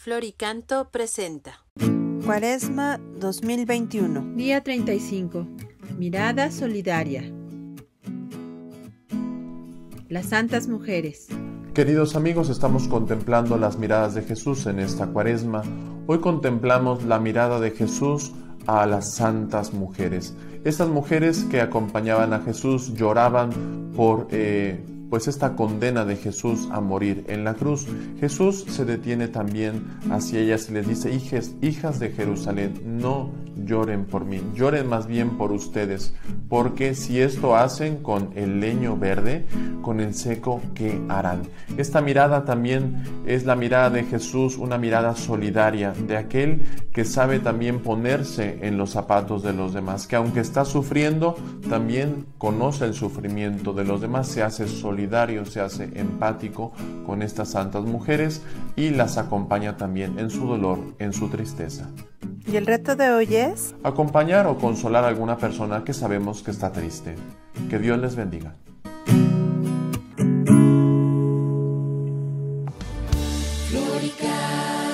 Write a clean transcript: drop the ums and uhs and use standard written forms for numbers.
Floricanto presenta Cuaresma 2021. Día 35. Mirada solidaria. Las Santas Mujeres. Queridos amigos, estamos contemplando las miradas de Jesús en esta Cuaresma. Hoy contemplamos la mirada de Jesús a las santas mujeres. Estas mujeres que acompañaban a Jesús lloraban por esta condena de Jesús a morir en la cruz. Jesús se detiene también hacia ellas y les dice: hijas de Jerusalén, no lloren por mí, lloren más bien por ustedes, porque si esto hacen con el leño verde, con el seco, ¿qué harán? Esta mirada también es la mirada de Jesús, una mirada solidaria, de aquel que sabe también ponerse en los zapatos de los demás, que aunque está sufriendo, también conoce el sufrimiento de los demás, se hace solidario, se hace empático con estas santas mujeres y las acompaña también en su dolor, en su tristeza. ¿Y el reto de hoy es? Acompañar o consolar a alguna persona que sabemos que está triste. Que Dios les bendiga. Floricanto.